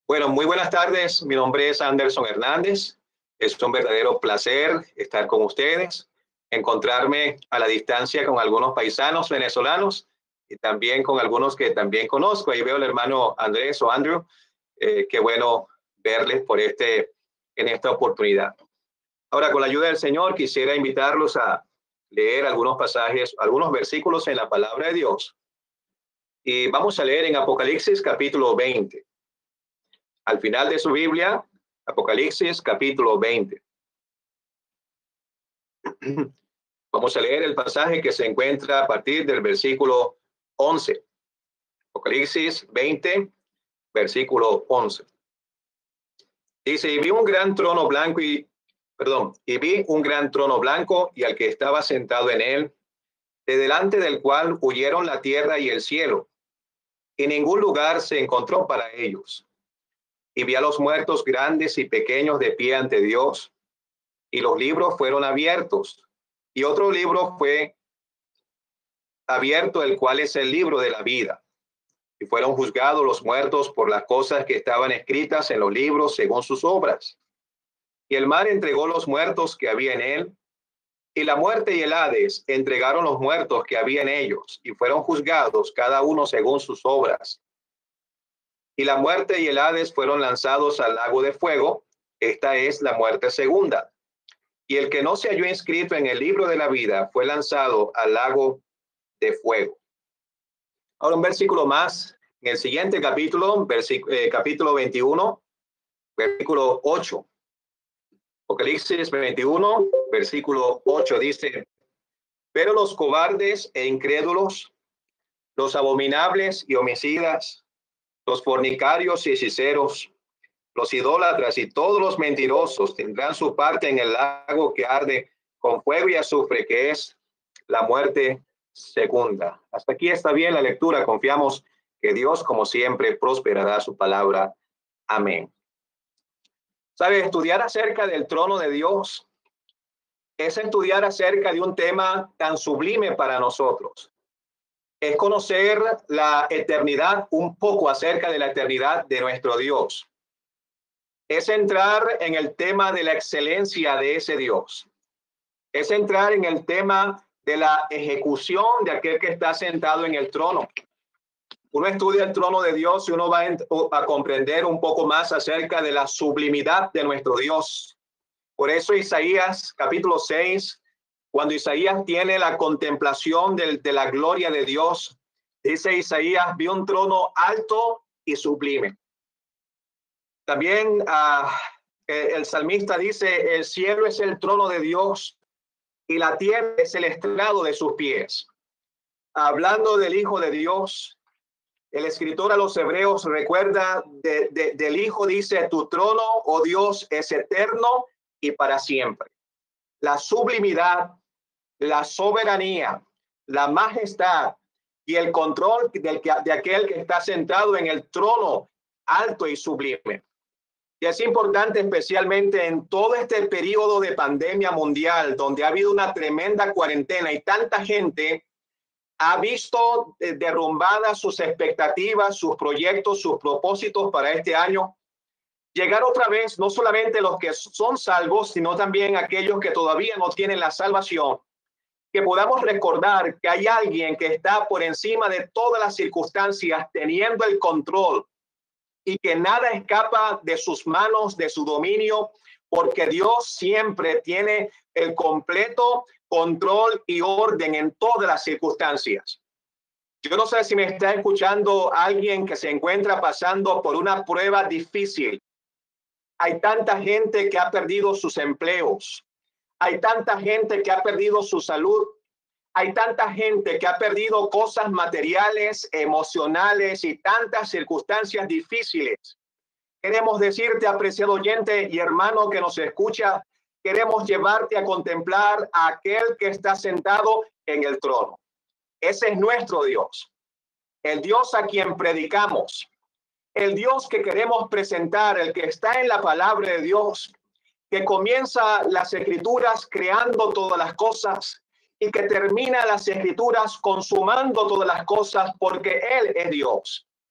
Bueno, muy buenas tardes. Mi nombre es Anderson Hernández. Es un verdadero placer estar con ustedes, encontrarme a la distancia con algunos paisanos venezolanos y también con algunos que también conozco. Ahí veo al hermano Andrés o Andrew. Qué bueno verles en esta oportunidad. Ahora, con la ayuda del Señor, quisiera invitarlos a leer algunos pasajes, algunos versículos en la palabra de Dios. Y vamos a leer en Apocalipsis capítulo 20. Al final de su Biblia, Apocalipsis capítulo 20. Vamos a leer el pasaje que se encuentra a partir del versículo 11. Apocalipsis 20, versículo 11. Dice, y vi un gran trono blanco y vi un gran trono blanco y al que estaba sentado en él, de delante del cual huyeron la tierra y el cielo, y ningún lugar se encontró para ellos. Y vi a los muertos grandes y pequeños de pie ante Dios, y los libros fueron abiertos. Y otro libro fue abierto, el cual es el libro de la vida. Y fueron juzgados los muertos por las cosas que estaban escritas en los libros según sus obras. Y el mar entregó los muertos que había en él, y la muerte y el Hades entregaron los muertos que había en ellos, y fueron juzgados cada uno según sus obras. Y la muerte y el Hades fueron lanzados al lago de fuego. Esta es la muerte segunda. Y el que no se halló inscrito en el libro de la vida fue lanzado al lago de fuego. Ahora un versículo más, en el siguiente capítulo, capítulo 21, versículo 8. Apocalipsis 21, versículo 8 dice, pero los cobardes e incrédulos, los abominables y homicidas, los fornicarios y hechiceros, los idólatras y todos los mentirosos tendrán su parte en el lago que arde con fuego y azufre, que es la muerte segunda. Hasta aquí está bien la lectura. Confiamos que Dios, como siempre, prosperará su palabra. Amén. ¿Sabe? Estudiar acerca del trono de Dios es estudiar acerca de un tema tan sublime para nosotros. Es conocer la eternidad, un poco acerca de la eternidad de nuestro Dios. Es entrar en el tema de la excelencia de ese Dios. Es entrar en el tema de la ejecución de aquel que está sentado en el trono. Uno estudia el trono de Dios y uno va a comprender un poco más acerca de la sublimidad de nuestro Dios. Por eso Isaías capítulo 6, cuando Isaías tiene la contemplación de la gloria de Dios, dice Isaías, vi un trono alto y sublime. También el salmista dice, el cielo es el trono de Dios y la tierra es el estrado de sus pies. Hablando del Hijo de Dios, el escritor a los Hebreos recuerda del Hijo, dice, tu trono, oh Dios, es eterno y para siempre. La sublimidad, la soberanía, la majestad y el control de aquel que está sentado en el trono alto y sublime. Y es importante especialmente en todo este periodo de pandemia mundial, donde ha habido una tremenda cuarentena y tanta gente ha visto derrumbadas sus expectativas, sus proyectos, sus propósitos para este año. Llegar otra vez, no solamente los que son salvos, sino también aquellos que todavía no tienen la salvación. Que podamos recordar que hay alguien que está por encima de todas las circunstancias, teniendo el control y que nada escapa de sus manos, de su dominio, porque Dios siempre tiene el completo control y orden en todas las circunstancias. Yo no sé si me está escuchando alguien que se encuentra pasando por una prueba difícil. Hay tanta gente que ha perdido sus empleos. Hay tanta gente que ha perdido su salud. Hay tanta gente que ha perdido cosas materiales, emocionales y tantas circunstancias difíciles. Queremos decirte, apreciado oyente y hermano que nos escucha, queremos llevarte a contemplar a aquel que está sentado en el trono. Ese es nuestro Dios, el Dios a quien predicamos, el Dios que queremos presentar, el que está en la palabra de Dios, que comienza las escrituras creando todas las cosas y que termina las escrituras consumando todas las cosas, porque Él es Dios.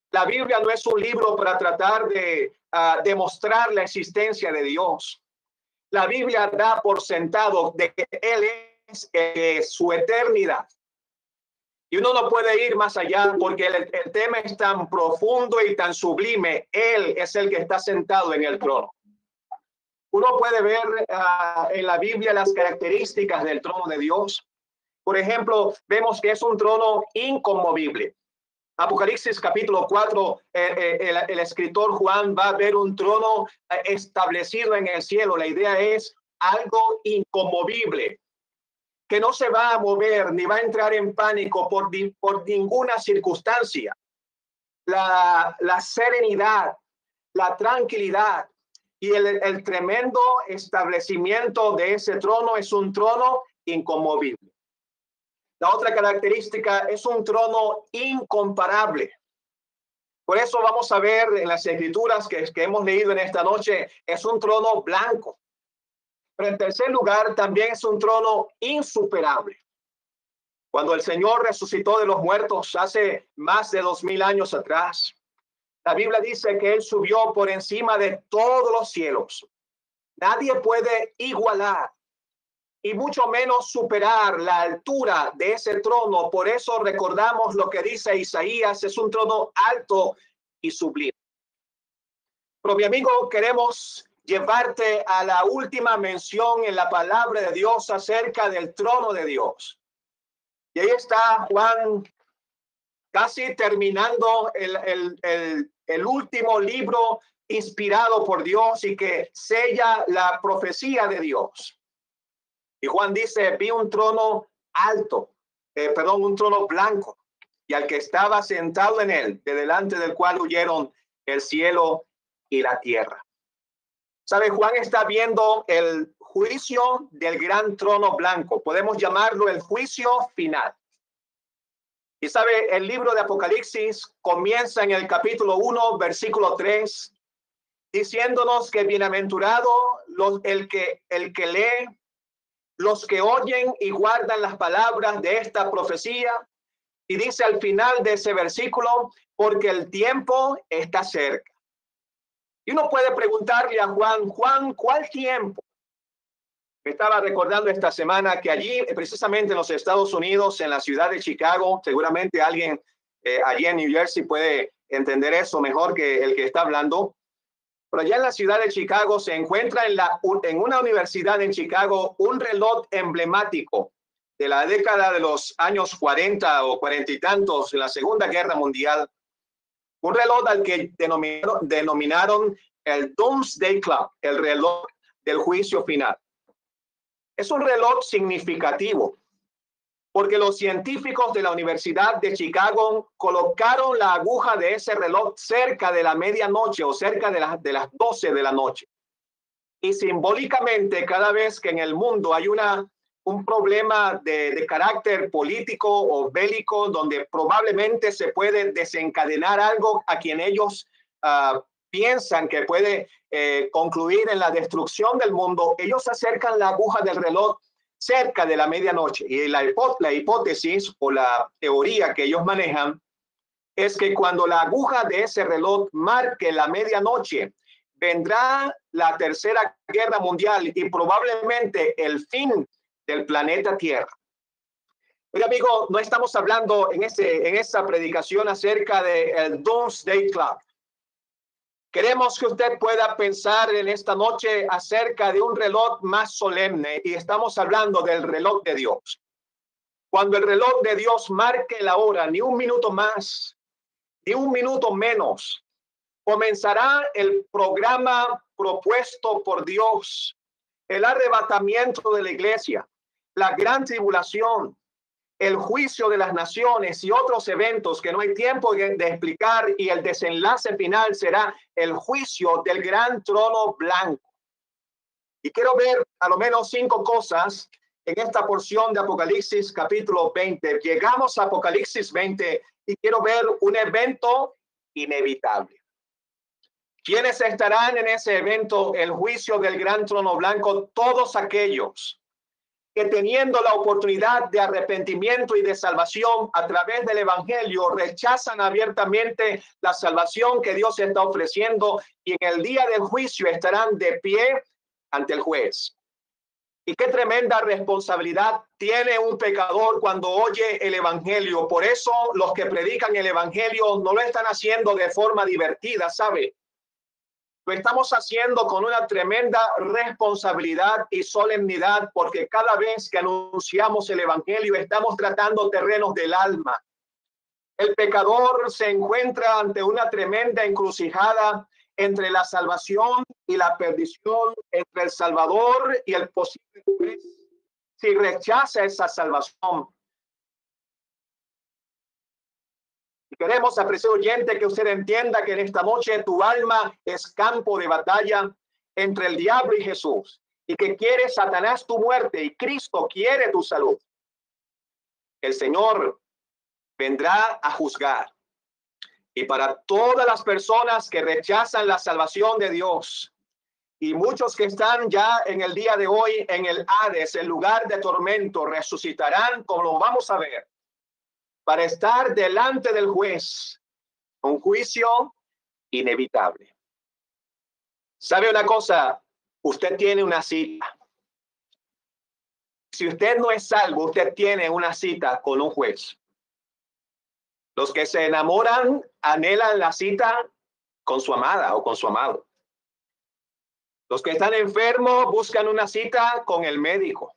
La Biblia no es un libro para tratar de demostrar la existencia de Dios. La Biblia da por sentado de que Él es su eternidad. Y uno no puede ir más allá porque el tema es tan profundo y tan sublime. Él es el que está sentado en el trono. Uno puede ver en la Biblia las características del trono de Dios. Por ejemplo, vemos que es un trono inconmovible. Apocalipsis capítulo 4, el escritor Juan va a ver un trono establecido en el cielo. La idea es algo inconmovible, que no se va a mover ni va a entrar en pánico por ninguna circunstancia. La serenidad, la tranquilidad y el tremendo establecimiento de ese trono es un trono inconmovible. La otra característica es un trono incomparable. Por eso vamos a ver en las escrituras que hemos leído en esta noche, es un trono blanco. Pero en tercer lugar, también es un trono insuperable. Cuando el Señor resucitó de los muertos hace más de 2000 años atrás, la Biblia dice que Él subió por encima de todos los cielos. Nadie puede igualar y mucho menos superar la altura de ese trono. Por eso recordamos lo que dice Isaías, es un trono alto y sublime. Pero mi amigo, queremos llevarte a la última mención en la palabra de Dios acerca del trono de Dios. Y ahí está Juan casi terminando el último libro inspirado por Dios y que sella la profecía de Dios. Y Juan dice, vi un trono alto, un trono blanco, y al que estaba sentado en él, de delante del cual huyeron el cielo y la tierra. ¿Sabe? Juan está viendo el juicio del gran trono blanco. Podemos llamarlo el juicio final. Y sabe, el libro de Apocalipsis comienza en el capítulo 1, versículo 3, diciéndonos que bienaventurado el que lee, los que oyen y guardan las palabras de esta profecía. Y dice al final de ese versículo, porque el tiempo está cerca. Y uno puede preguntarle a Juan, ¿cuál tiempo? Me estaba recordando esta semana que allí, precisamente en los Estados Unidos, en la ciudad de Chicago, seguramente alguien allí en New Jersey puede entender eso mejor que el que está hablando. Pero allá en la ciudad de Chicago se encuentra en una universidad en Chicago un reloj emblemático de la década de los años 40 o 40 y tantos, en la Segunda Guerra Mundial. Un reloj al que denominaron el Doomsday Clock, el reloj del juicio final. Es un reloj significativo porque los científicos de la Universidad de Chicago colocaron la aguja de ese reloj cerca de la medianoche o cerca de las 12 de la noche. Y simbólicamente, cada vez que en el mundo hay un problema de carácter político o bélico, donde probablemente se puede desencadenar algo a quien ellos piensan que puede concluir en la destrucción del mundo, ellos acercan la aguja del reloj cerca de la medianoche. Y la hipótesis o la teoría que ellos manejan es que cuando la aguja de ese reloj marque la medianoche, vendrá la Tercera Guerra Mundial y probablemente el fin del planeta Tierra. Pero amigo, no estamos hablando en esa predicación acerca del Doomsday Clock. Queremos que usted pueda pensar en esta noche acerca de un reloj más solemne y estamos hablando del reloj de Dios. Cuando el reloj de Dios marque la hora, ni un minuto más, ni un minuto menos, comenzará el programa propuesto por Dios, el arrebatamiento de la iglesia, la gran tribulación, el juicio de las naciones y otros eventos que no hay tiempo de explicar, y el desenlace final será el juicio del gran trono blanco. Y quiero ver a lo menos 5 cosas en esta porción de Apocalipsis capítulo 20. Llegamos a Apocalipsis 20 y quiero ver un evento inevitable. ¿Quiénes estarán en ese evento? El juicio del gran trono blanco, todos aquellos que teniendo la oportunidad de arrepentimiento y de salvación a través del evangelio, rechazan abiertamente la salvación que Dios está ofreciendo y en el día del juicio estarán de pie ante el juez. Y qué tremenda responsabilidad tiene un pecador cuando oye el evangelio. Por eso los que predican el evangelio no lo están haciendo de forma divertida, ¿sabe? Lo estamos haciendo con una tremenda responsabilidad y solemnidad, porque cada vez que anunciamos el evangelio estamos tratando terrenos del alma. El pecador se encuentra ante una tremenda encrucijada entre la salvación y la perdición, entre el Salvador y el posible juez. Si rechaza esa salvación, queremos, apreciado oyente, que usted entienda que en esta noche tu alma es campo de batalla entre el diablo y Jesús, y que quiere Satanás tu muerte y Cristo quiere tu salud. El Señor vendrá a juzgar. Y para todas las personas que rechazan la salvación de Dios, y muchos que están ya en el día de hoy en el Hades, el lugar de tormento, resucitarán, como lo vamos a ver, para estar delante del juez, un juicio inevitable. ¿Sabe una cosa? Usted tiene una cita. Si usted no es salvo, usted tiene una cita con un juez. Los que se enamoran anhelan la cita con su amada o con su amado. Los que están enfermos buscan una cita con el médico.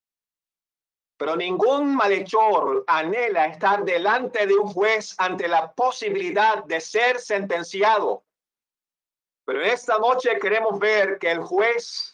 Pero ningún malhechor anhela estar delante de un juez ante la posibilidad de ser sentenciado. Pero esta noche queremos ver que el juez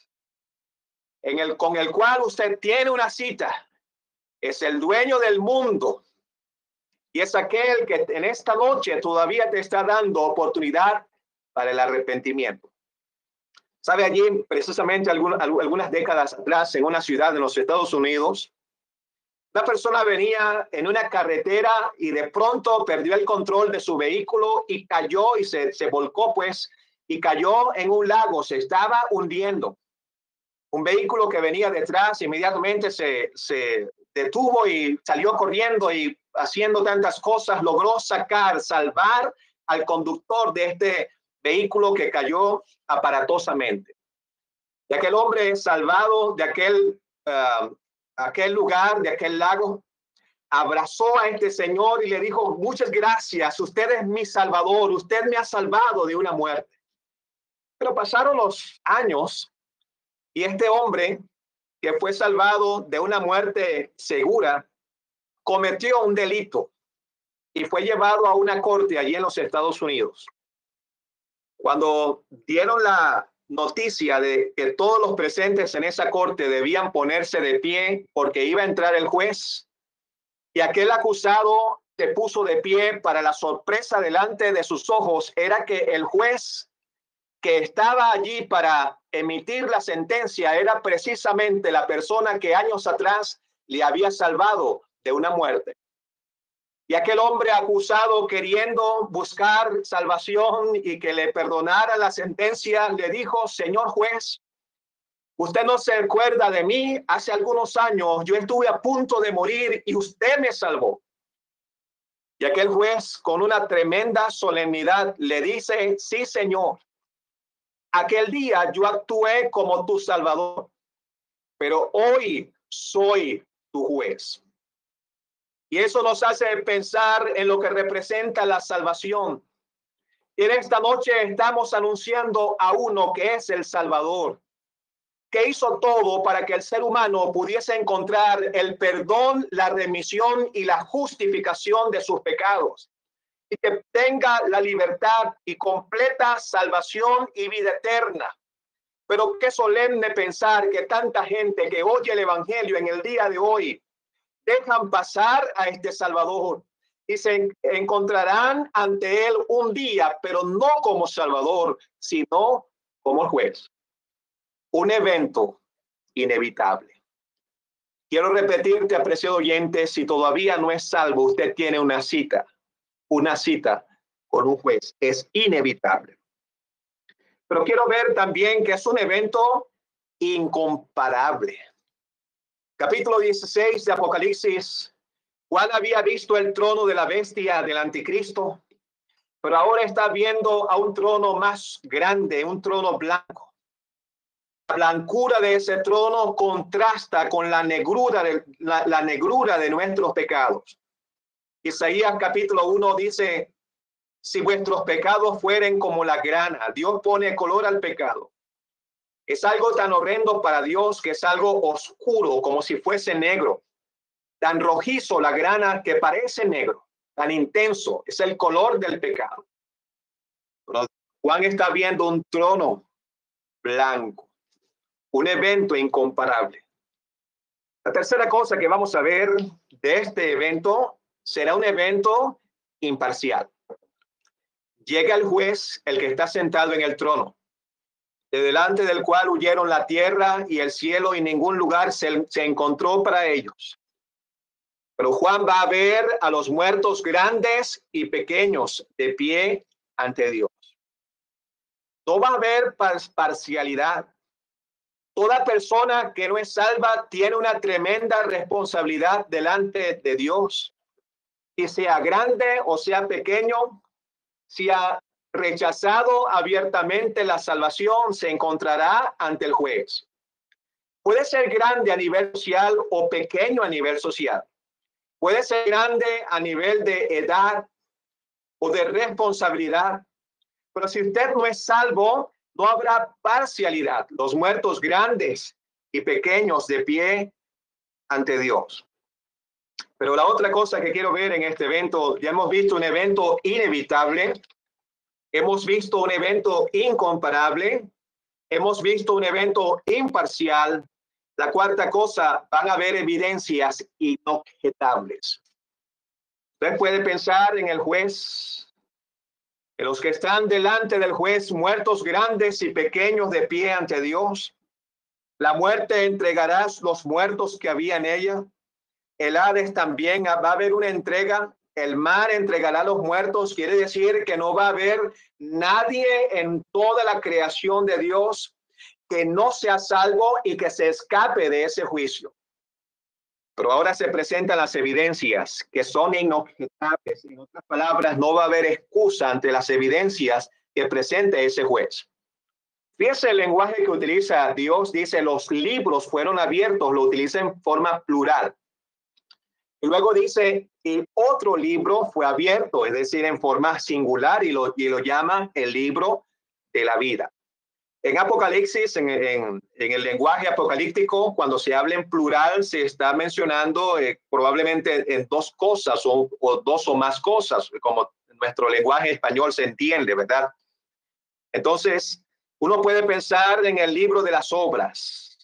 con el cual usted tiene una cita es el dueño del mundo y es aquel que en esta noche todavía te está dando oportunidad para el arrepentimiento. ¿Sabe? Allí, precisamente algunas décadas atrás, en una ciudad de los Estados Unidos, una persona venía en una carretera y de pronto perdió el control de su vehículo y cayó y se volcó, pues, y cayó en un lago, se estaba hundiendo. Un vehículo que venía detrás inmediatamente se detuvo y salió corriendo y haciendo tantas cosas, logró salvar al conductor de este vehículo que cayó aparatosamente. Y aquel hombre salvado de aquel lugar, de aquel lago, abrazó a este señor y le dijo: muchas gracias, usted es mi salvador, usted me ha salvado de una muerte. Pero pasaron los años y este hombre que fue salvado de una muerte segura cometió un delito y fue llevado a una corte allí en los Estados Unidos. Cuando dieron la noticia de que todos los presentes en esa corte debían ponerse de pie porque iba a entrar el juez, y aquel acusado se puso de pie, para la sorpresa delante de sus ojos era que el juez que estaba allí para emitir la sentencia era precisamente la persona que años atrás le había salvado de una muerte. Y aquel hombre acusado, queriendo buscar salvación y que le perdonara la sentencia, le dijo: señor juez, usted no se acuerda de mí, hace algunos años yo estuve a punto de morir y usted me salvó. Y aquel juez, con una tremenda solemnidad, le dice: sí, señor, aquel día yo actué como tu salvador, pero hoy soy tu juez. Y eso nos hace pensar en lo que representa la salvación. Y en esta noche estamos anunciando a uno que es el Salvador, que hizo todo para que el ser humano pudiese encontrar el perdón, la remisión y la justificación de sus pecados, y que tenga la libertad y completa salvación y vida eterna. Pero qué solemne pensar que tanta gente que oye el evangelio en el día de hoy dejan pasar a este Salvador y se encontrarán ante él un día, pero no como Salvador, sino como juez. Un evento inevitable. Quiero repetirte, apreciado oyente, si todavía no es salvo, usted tiene una cita con un juez. Es inevitable. Pero quiero ver también que es un evento incomparable. Capítulo 16 de Apocalipsis. Juan había visto el trono de la bestia del anticristo, pero ahora está viendo a un trono más grande, un trono blanco. La blancura de ese trono contrasta con la negrura la negrura de nuestros pecados. Isaías capítulo 1 dice: si vuestros pecados fueren como la grana, Dios pone color al pecado. Es algo tan horrendo para Dios que es algo oscuro, como si fuese negro. Tan rojizo la grana que parece negro, tan intenso, es el color del pecado. Pero Juan está viendo un trono blanco, un evento incomparable. La tercera cosa que vamos a ver de este evento será un evento imparcial. Llega el juez, el que está sentado en el trono, de delante del cual huyeron la tierra y el cielo, y ningún lugar se encontró para ellos. Pero Juan va a ver a los muertos grandes y pequeños de pie ante Dios. No va a haber parcialidad. Toda persona que no es salva tiene una tremenda responsabilidad delante de Dios. Y sea grande o sea pequeño, si ha rechazado abiertamente la salvación, se encontrará ante el juez. Puede ser grande a nivel social o pequeño a nivel social. Puede ser grande a nivel de edad o de responsabilidad. Pero si usted no es salvo, no habrá parcialidad. Los muertos grandes y pequeños de pie ante Dios. Pero la otra cosa que quiero ver en este evento, ya hemos visto un evento inevitable, hemos visto un evento incomparable, hemos visto un evento imparcial. La cuarta cosa, van a haber evidencias inobjetables. Usted puede pensar en el juez, en los que están delante del juez, muertos grandes y pequeños de pie ante Dios. La muerte entregará los muertos que había en ella. El Hades también va a haber una entrega. El mar entregará los muertos. Quiere decir que no va a haber nadie en toda la creación de Dios que no sea salvo y que se escape de ese juicio. Pero ahora se presentan las evidencias que son inobjetables. En otras palabras, no va a haber excusa ante las evidencias que presente ese juez. Fíjese el lenguaje que utiliza Dios. Dice, los libros fueron abiertos, lo utiliza en forma plural. Y luego dice, y otro libro fue abierto, es decir, en forma singular, y lo llama el libro de la vida. En Apocalipsis, en el lenguaje apocalíptico, cuando se habla en plural, se está mencionando probablemente en dos cosas o dos o más cosas, como nuestro lenguaje español se entiende, ¿verdad? Entonces, uno puede pensar en el libro de las obras,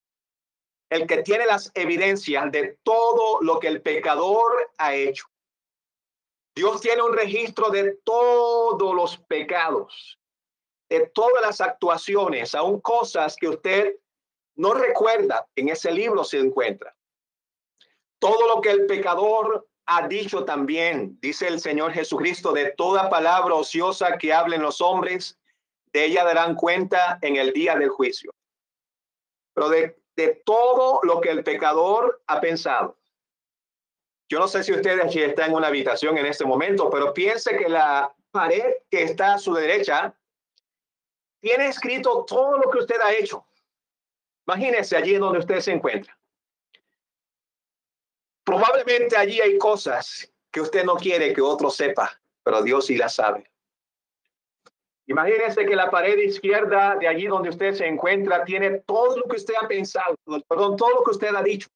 el que tiene las evidencias de todo lo que el pecador ha hecho. Dios tiene un registro de todos los pecados, de todas las actuaciones, aún cosas que usted no recuerda, en ese libro se encuentra. Todo lo que el pecador ha dicho también, dice el Señor Jesucristo, de toda palabra ociosa que hablen los hombres, de ella darán cuenta en el día del juicio. Pero de todo lo que el pecador ha pensado. Yo no sé si ustedes aquí están en una habitación en este momento, pero piense que la pared que está a su derecha tiene escrito todo lo que usted ha hecho. Imagínese allí donde usted se encuentra. Probablemente allí hay cosas que usted no quiere que otro sepa, pero Dios sí las sabe. Imagínese que la pared izquierda de allí donde usted se encuentra tiene todo lo que usted ha pensado, perdón, todo lo que usted ha dicho.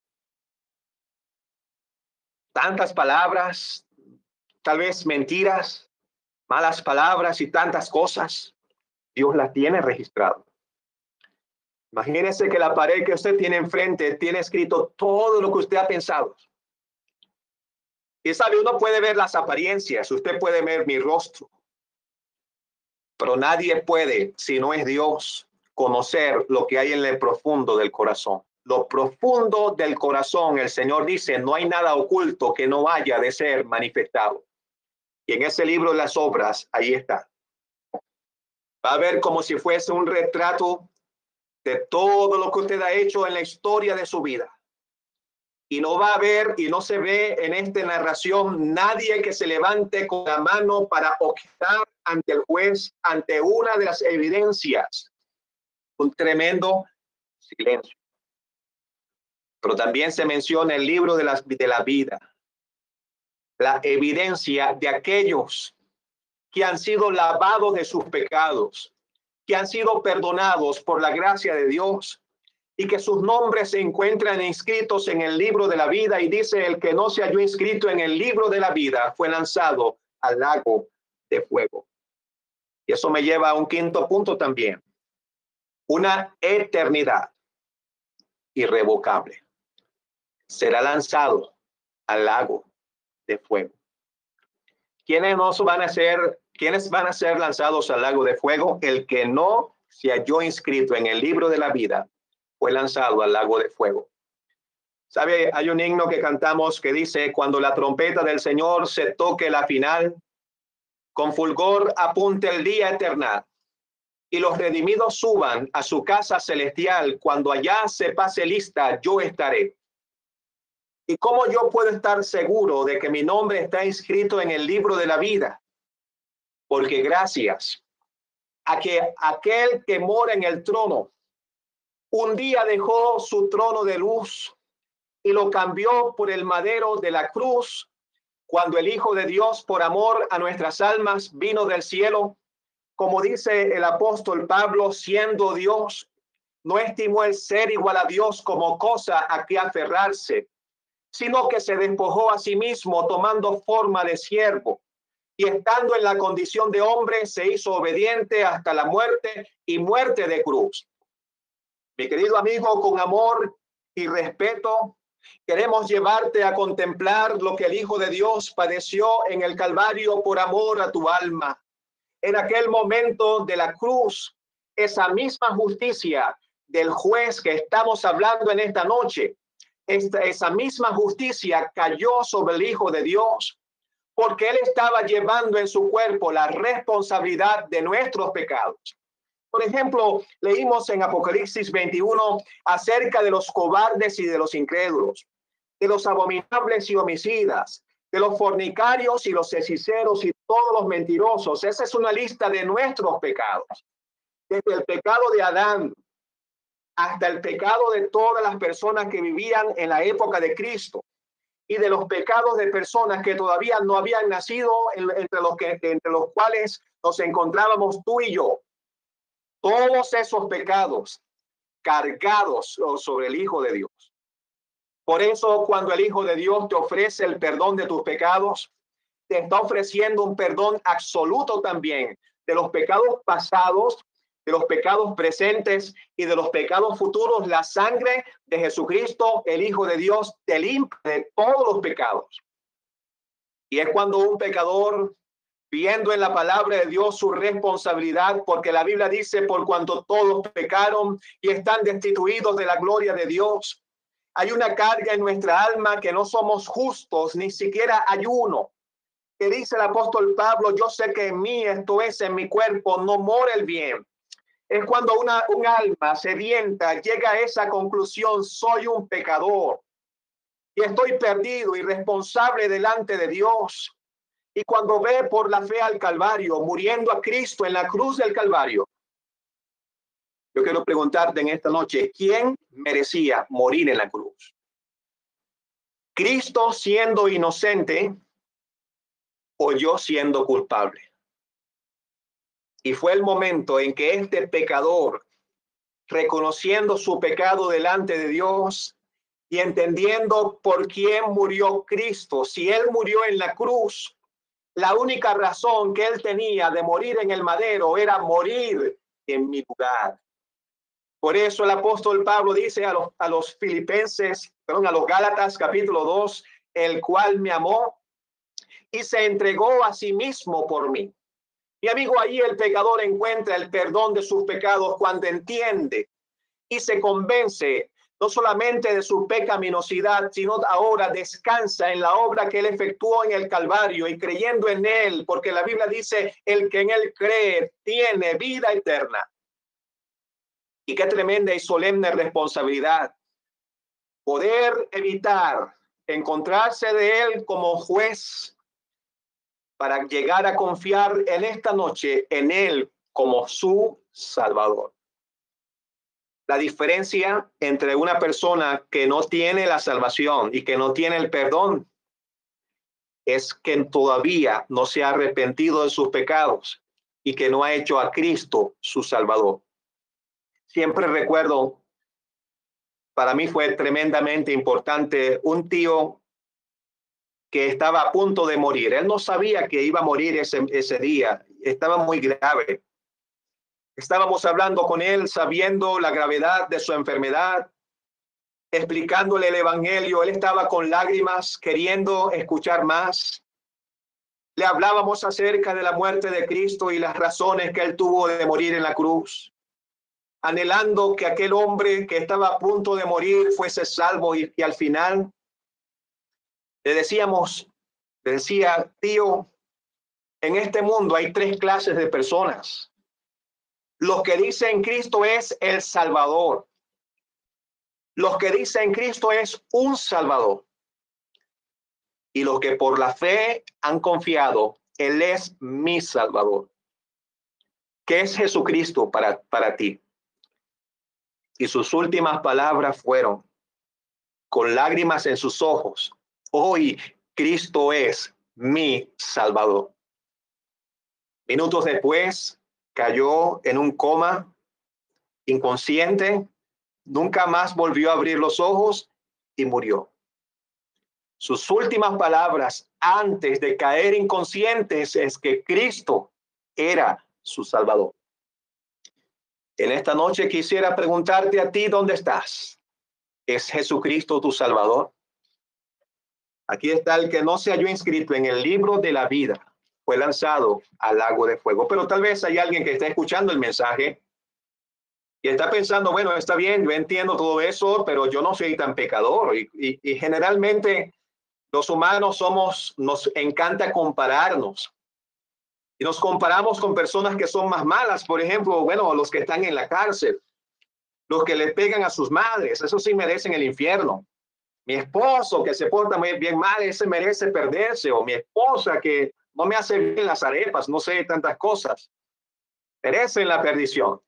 Tantas palabras, tal vez mentiras, malas palabras y tantas cosas. Dios las tiene registrado. Imagínese que la pared que usted tiene enfrente tiene escrito todo lo que usted ha pensado. Y sabe, uno puede ver las apariencias, usted puede ver mi rostro, pero nadie puede, si no es Dios, conocer lo que hay en el profundo del corazón. Lo profundo del corazón, el Señor dice, no hay nada oculto que no haya de ser manifestado. Y en ese libro de las obras, ahí está. Va a ver como si fuese un retrato de todo lo que usted ha hecho en la historia de su vida. Y no va a haber, y no se ve en esta narración, nadie que se levante con la mano para objetar ante el juez, ante una de las evidencias. Un tremendo silencio. Pero también se menciona el libro de la vida, la evidencia de aquellos que han sido lavados de sus pecados, que han sido perdonados por la gracia de Dios y que sus nombres se encuentran inscritos en el libro de la vida. Y dice: el que no se halló inscrito en el libro de la vida fue lanzado al lago de fuego. Y eso me lleva a un quinto punto también: una eternidad irrevocable. Será lanzado al lago de fuego. ¿Quiénes van a ser lanzados al lago de fuego? El que no se halló inscrito en el libro de la vida fue lanzado al lago de fuego. ¿Sabe? Hay un himno que cantamos que dice: cuando la trompeta del Señor se toque la final, con fulgor apunte el día eterno, y los redimidos suban a su casa celestial. Cuando allá se pase lista, yo estaré. ¿Y cómo yo puedo estar seguro de que mi nombre está inscrito en el libro de la vida? Porque gracias a que aquel que mora en el trono un día dejó su trono de luz y lo cambió por el madero de la cruz, cuando el Hijo de Dios, por amor a nuestras almas, vino del cielo. Como dice el apóstol Pablo, siendo Dios, no estimó el ser igual a Dios como cosa a que aferrarse, sino que se despojó a sí mismo, tomando forma de siervo, y estando en la condición de hombre, se hizo obediente hasta la muerte, y muerte de cruz. Mi querido amigo, con amor y respeto, queremos llevarte a contemplar lo que el Hijo de Dios padeció en el Calvario por amor a tu alma. En aquel momento de la cruz, esa misma justicia del juez que estamos hablando en esta noche, esa misma justicia cayó sobre el Hijo de Dios, porque Él estaba llevando en su cuerpo la responsabilidad de nuestros pecados. Por ejemplo, leímos en Apocalipsis 21 acerca de los cobardes y de los incrédulos, de los abominables y homicidas, de los fornicarios y los hechiceros y todos los mentirosos. Esa es una lista de nuestros pecados. Desde el pecado de Adán hasta el pecado de todas las personas que vivían en la época de Cristo, y de los pecados de personas que todavía no habían nacido, entre los cuales nos encontrábamos tú y yo. Todos esos pecados cargados sobre el Hijo de Dios. Por eso, cuando el Hijo de Dios te ofrece el perdón de tus pecados, te está ofreciendo un perdón absoluto también de los pecados pasados, de los pecados presentes y de los pecados futuros. La sangre de Jesucristo, el Hijo de Dios, te limpia de todos los pecados. Y es cuando un pecador, viendo en la palabra de Dios su responsabilidad, porque la Biblia dice: por cuanto todos pecaron y están destituidos de la gloria de Dios, hay una carga en nuestra alma que no somos justos, ni siquiera hay uno. Que dice el apóstol Pablo: yo sé que en mí, esto es, en mi cuerpo, no mora el bien. Es cuando un alma sedienta llega a esa conclusión: soy un pecador y estoy perdido y responsable delante de Dios. Y cuando ve por la fe al Calvario, muriendo a Cristo en la cruz del Calvario, yo quiero preguntarte en esta noche: ¿quién merecía morir en la cruz? ¿Cristo siendo inocente o yo siendo culpable? Y fue el momento en que este pecador, reconociendo su pecado delante de Dios y entendiendo por quién murió Cristo, si Él murió en la cruz, la única razón que Él tenía de morir en el madero era morir en mi lugar. Por eso el apóstol Pablo dice a los Gálatas capítulo 2, el cual me amó y se entregó a sí mismo por mí. Mi amigo, ahí el pecador encuentra el perdón de sus pecados cuando entiende y se convence no solamente de su pecaminosidad, sino ahora descansa en la obra que Él efectuó en el Calvario y creyendo en Él, porque la Biblia dice: el que en Él cree tiene vida eterna. Y qué tremenda y solemne responsabilidad, poder evitar encontrarse de Él como juez, para llegar a confiar en esta noche en Él como su Salvador. La diferencia entre una persona que no tiene la salvación y que no tiene el perdón es que todavía no se ha arrepentido de sus pecados y que no ha hecho a Cristo su Salvador. Siempre recuerdo, para mí fue tremendamente importante, un tío que estaba a punto de morir. Él no sabía que iba a morir ese día. Estaba muy grave. Estábamos hablando con él, sabiendo la gravedad de su enfermedad, explicándole el evangelio. Él estaba con lágrimas, queriendo escuchar más. Le hablábamos acerca de la muerte de Cristo y las razones que él tuvo de morir en la cruz, anhelando que aquel hombre que estaba a punto de morir fuese salvo, y al final le decía, tío, en este mundo hay tres clases de personas. Los que dicen Cristo es el Salvador. Los que dicen Cristo es un Salvador. Y los que por la fe han confiado, Él es mi Salvador. ¿Qué es Jesucristo para ti? Y sus últimas palabras fueron, con lágrimas en sus ojos, hoy Cristo es mi Salvador. Minutos después, cayó en un coma, inconsciente, nunca más volvió a abrir los ojos y murió. Sus últimas palabras antes de caer inconscientes es que Cristo era su Salvador. En esta noche quisiera preguntarte a ti, ¿dónde estás? ¿Es Jesucristo tu Salvador? Aquí está el que no se halló inscrito en el libro de la vida, fue lanzado al lago de fuego. Pero tal vez hay alguien que está escuchando el mensaje y está pensando, bueno, está bien, yo entiendo todo eso, pero yo no soy tan pecador. Y generalmente los humanos nos encanta compararnos. Y nos comparamos con personas que son más malas. Por ejemplo, bueno, los que están en la cárcel, los que le pegan a sus madres, esos sí merecen el infierno. Mi esposo que se porta muy bien mal, ese merece perderse. O mi esposa que no me hace bien las arepas, no sé, tantas cosas, merecen la perdición.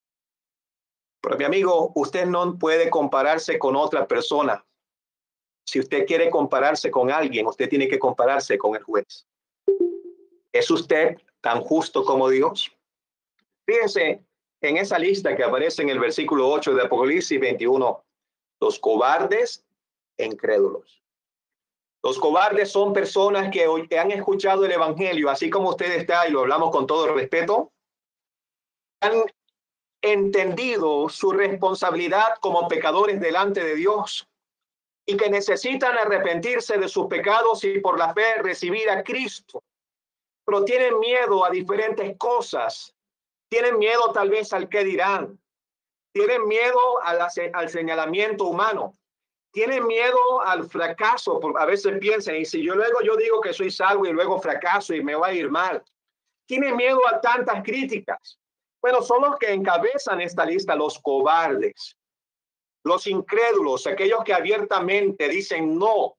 Pero mi amigo, usted no puede compararse con otra persona. Si usted quiere compararse con alguien, usted tiene que compararse con el juez. ¿Es usted tan justo como Dios? Fíjense en esa lista que aparece en el versículo 8 de Apocalipsis 21, los cobardes e incrédulos. Los cobardes son personas que han escuchado el evangelio, así como usted está, y lo hablamos con todo respeto, han entendido su responsabilidad como pecadores delante de Dios y que necesitan arrepentirse de sus pecados y por la fe recibir a Cristo. Pero tienen miedo a diferentes cosas. Tienen miedo tal vez al qué dirán. Tienen miedo al señalamiento humano. Tienen miedo al fracaso. A veces piensan, y si yo digo que soy salvo y luego fracaso y me va a ir mal. Tienen miedo a tantas críticas. Bueno, son los que encabezan esta lista, los cobardes, los incrédulos, aquellos que abiertamente dicen no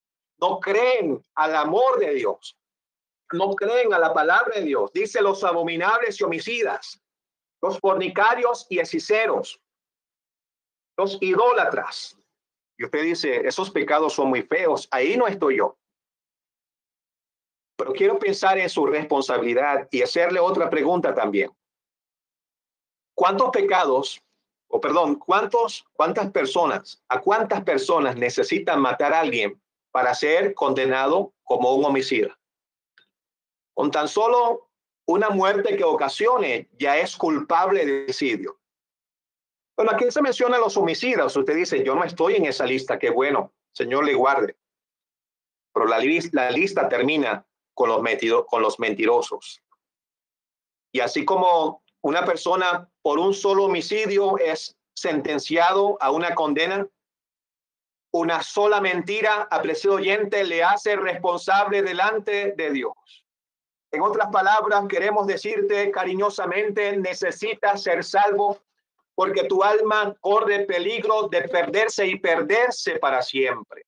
creen al amor de Dios, no creen a la palabra de Dios. Dice los abominables y homicidas, los fornicarios y hechiceros, los idólatras. Y usted dice, esos pecados son muy feos, ahí no estoy yo. Pero quiero pensar en su responsabilidad y hacerle otra pregunta también. ¿Cuántas personas necesitan matar a alguien para ser condenado como un homicida? Con tan solo una muerte que ocasione, ya es culpable de homicidio. Bueno, aquí se mencionan los homicidas. Usted dice, yo no estoy en esa lista, qué bueno, Señor le guarde. Pero la lista termina con los mentirosos. Y así como una persona por un solo homicidio es sentenciado a una condena, una sola mentira, apreciado oyente, le hace responsable delante de Dios. En otras palabras, queremos decirte cariñosamente, necesitas ser salvo porque tu alma corre peligro de perderse y perderse para siempre.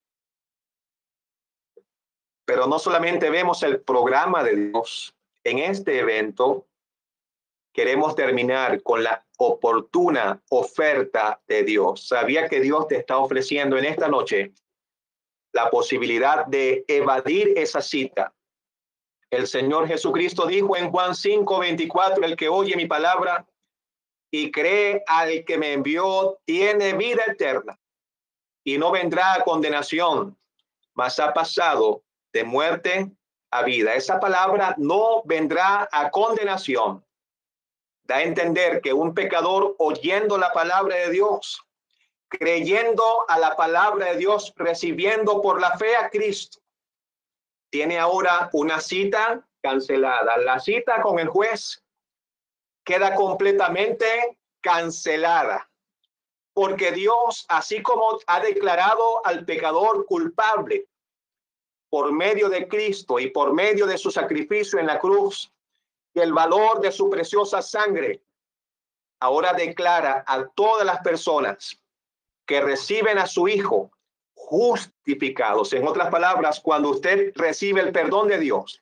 Pero no solamente vemos el programa de Dios en este evento, queremos terminar con la oportuna oferta de Dios. ¿Sabía que Dios te está ofreciendo en esta noche la posibilidad de evadir esa cita? El Señor Jesucristo dijo en Juan 5:24, el que oye mi palabra y cree al que me envió tiene vida eterna y no vendrá a condenación, mas ha pasado de muerte a vida. Esa palabra no vendrá a condenación. Da a entender que un pecador oyendo la palabra de Dios, creyendo a la palabra de Dios, recibiendo por la fe a Cristo, tiene ahora una cita cancelada. La cita con el juez queda completamente cancelada, porque Dios, así como ha declarado al pecador culpable por medio de Cristo y por medio de su sacrificio en la cruz y el valor de su preciosa sangre, ahora declara a todas las personas que reciben a su Hijo justificados. En otras palabras, cuando usted recibe el perdón de Dios,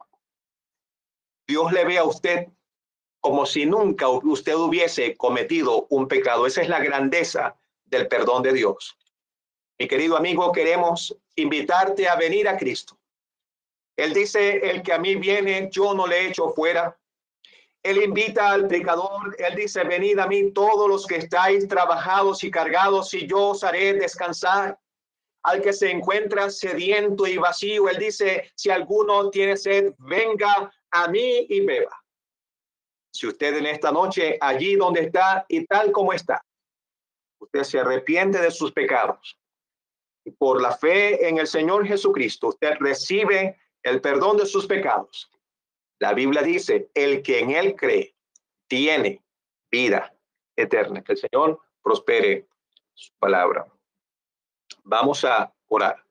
Dios le ve a usted como si nunca usted hubiese cometido un pecado. Esa es la grandeza del perdón de Dios. Mi querido amigo, queremos invitarte a venir a Cristo. Él dice, el que a mí viene, yo no le echo fuera. Él invita al pecador, él dice, venid a mí todos los que estáis trabajados y cargados y yo os haré descansar. Al que se encuentra sediento y vacío, él dice, si alguno tiene sed, venga a mí y beba. Si usted en esta noche, allí donde está y tal como está, usted se arrepiente de sus pecados y por la fe en el Señor Jesucristo, usted recibe el perdón de sus pecados. La Biblia dice, el que en él cree tiene vida eterna. Que el Señor prospere su palabra. Vamos a orar.